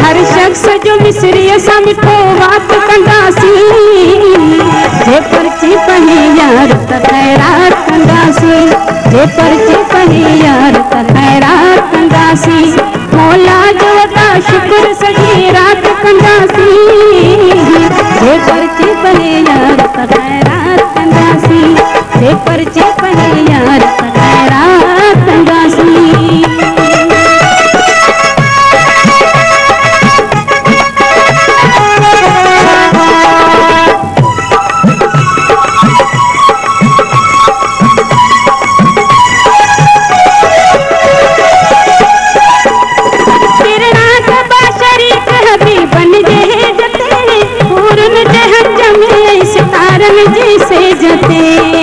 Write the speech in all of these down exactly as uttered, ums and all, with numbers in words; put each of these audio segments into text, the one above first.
हर शख्स जो मिसरी असां मिठो वात कंदासीं जे पर्ची पढ़ी यार त ख़ैरात कंदासीं जे पर्ची पढ़ी यार त ख़ैरात कंदासीं मौला जो अदा शुक्र सॼी रात कंदासीं जे पर्ची पढ़ी यार त ख़ैरात कंदासीं जे पर्ची पढ़ी यार त ख़ैरात कंदासीं। जैसे जते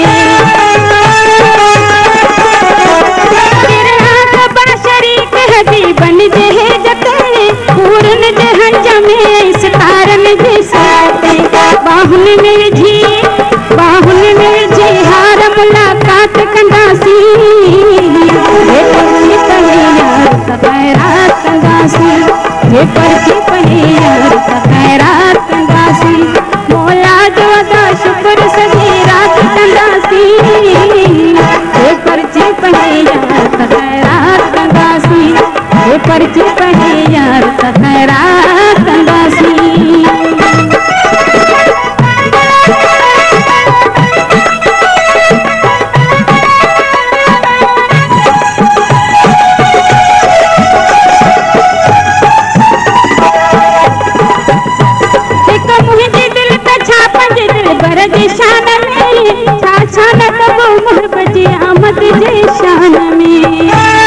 शरीक हदी बन जे जते पूरन जे हंज में सितारन जैसे बाहुन में जी बाहुन में जी हार मुलाकात कंदासीं जे पर्ची पढ़ी यार त ख़ैरात कंदासीं जे पर्ची पढ़ी यार त ख़ैरात कंदासीं मौला जो अदा शुक्र सॼी रात कंदासीं जे पर्ची पढ़ी यार त ख़ैरात कंदासीं जे पर्ची पढ़ी यार त ख़ैरात कंदासीं। शान में छा छा न कबो मोहब्बत जी आमद जे शान में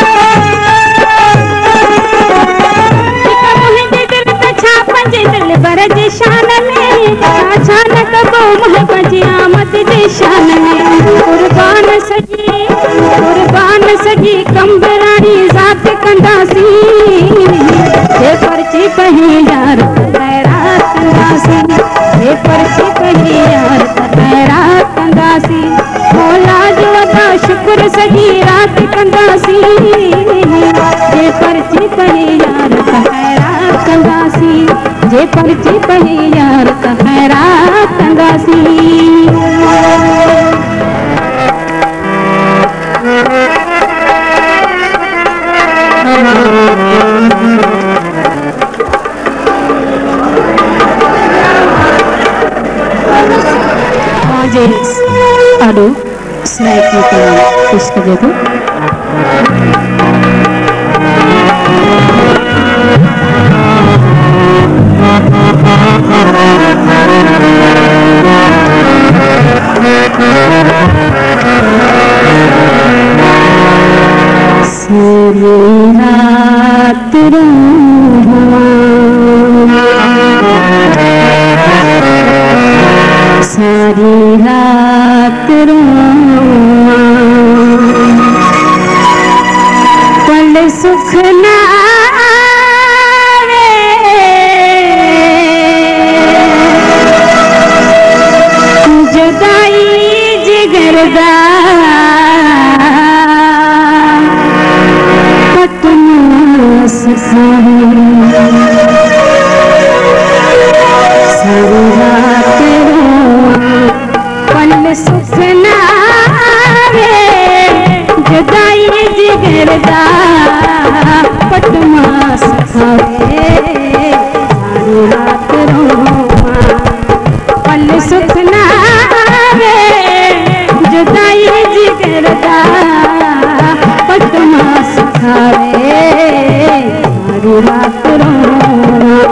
मुंहिंजे दिल त छा पंहिंजे दिल भर जे शान में छा छा न कबो मोहब्बत जी आमद जे शान में कुर्बान सॼी कुर्बान सॼी कंबराणी ज़ात कंदासीं जे पर्ची पढ़ी यार त ख़ैरात कंदासीं जे पर्ची पढ़ी यार त ख़ैरात कंदासीं मौला जो अदा शुक्र सॼी रात कंदासीं जे पर्ची पढ़ी यार त ख़ैरात कंदासीं जे पर्ची पढ़ी यार त ख़ैरात कंदासीं। ॾाढो स्नैक में तमामु पेश कजे थो। सारी रात सारी रात पल सुख ना जुदाई जिगरदा पतना सखावे सारी रात पल सुख ना जुदाई जिगरदा पटमा सखावे सारी रात रोवा पल सुख ना जुदाई जिगरदा पटमा सखावे सारी रात रोवा।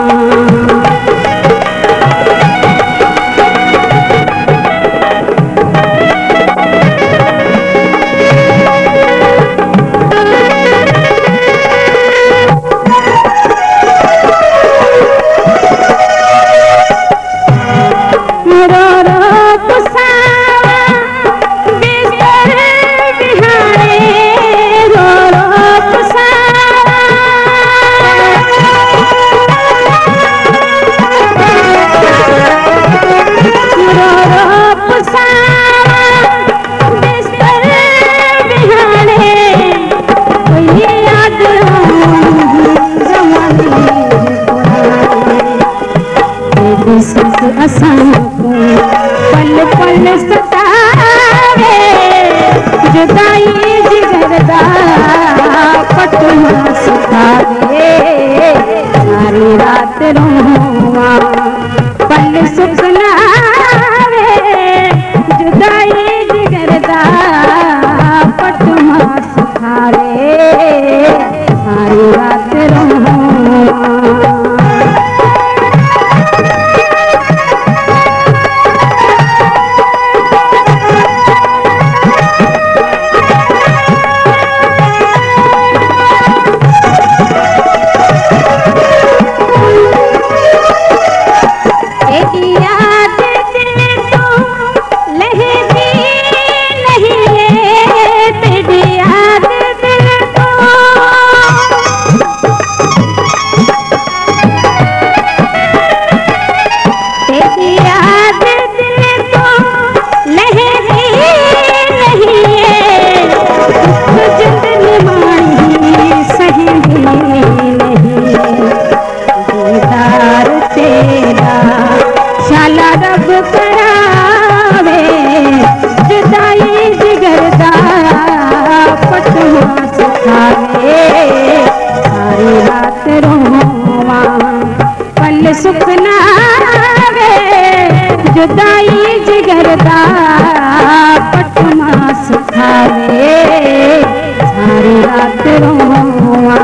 असां को पल पल सतावे जुदाई जिगर दा पटना सुखावे सारी रात रोवा पल सुखना जुदाई जिगर दा पटना सुखावे सारी रात रोवा सुखना वे जुदाई जिगर दा पटना सुखावे सारी रात रोवा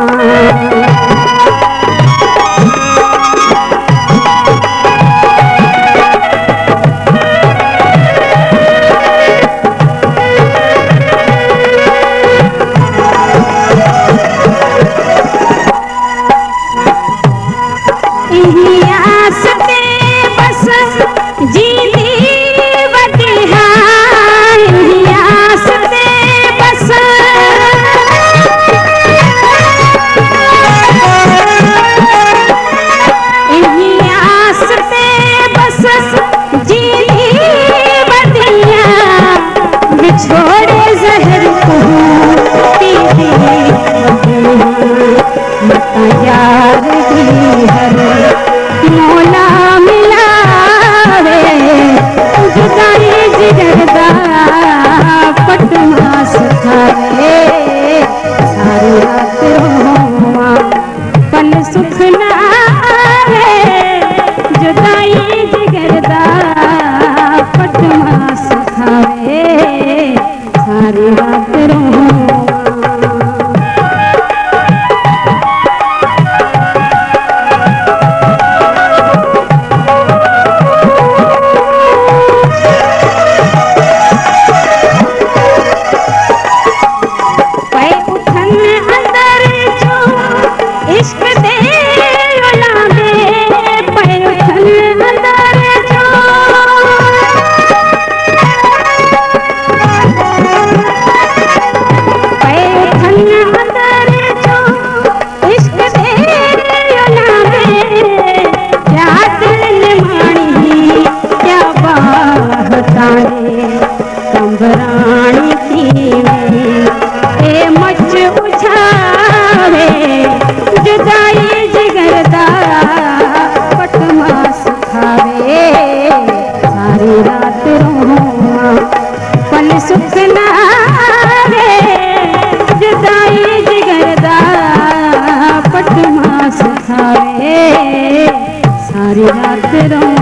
सारी रात रो